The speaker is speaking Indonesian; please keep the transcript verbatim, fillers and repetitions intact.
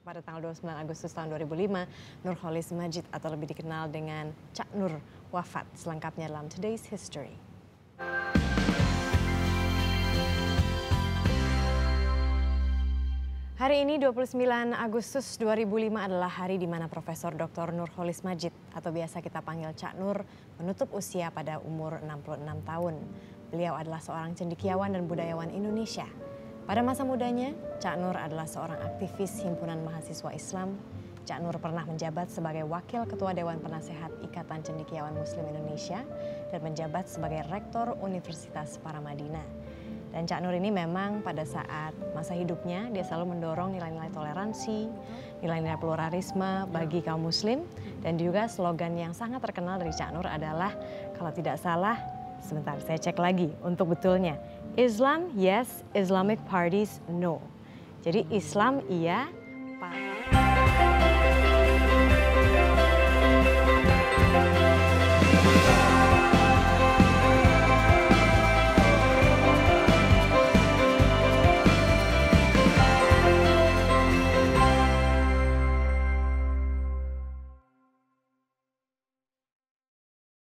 pada tanggal dua puluh sembilan Agustus tahun dua ribu lima, Nurcholish Madjid atau lebih dikenal dengan Cak Nur wafat. Selengkapnya dalam Today's History. Hari ini dua puluh sembilan Agustus dua ribu lima adalah hari di mana Profesor Doktor Nurcholish Madjid atau biasa kita panggil Cak Nur menutup usia pada umur enam puluh enam tahun. Beliau adalah seorang cendekiawan dan budayawan Indonesia. Pada masa mudanya, Cak Nur adalah seorang aktivis Himpunan Mahasiswa Islam. Cak Nur pernah menjabat sebagai Wakil Ketua Dewan Penasehat Ikatan Cendekiawan Muslim Indonesia dan menjabat sebagai Rektor Universitas Paramadina. Dan Cak Nur ini memang pada saat masa hidupnya dia selalu mendorong nilai-nilai toleransi, nilai-nilai pluralisme bagi kaum muslim. Dan juga slogan yang sangat terkenal dari Cak Nur adalah, kalau tidak salah, sebentar saya cek lagi untuk betulnya. Islam yes, Islamic parties no. Jadi Islam iya, partai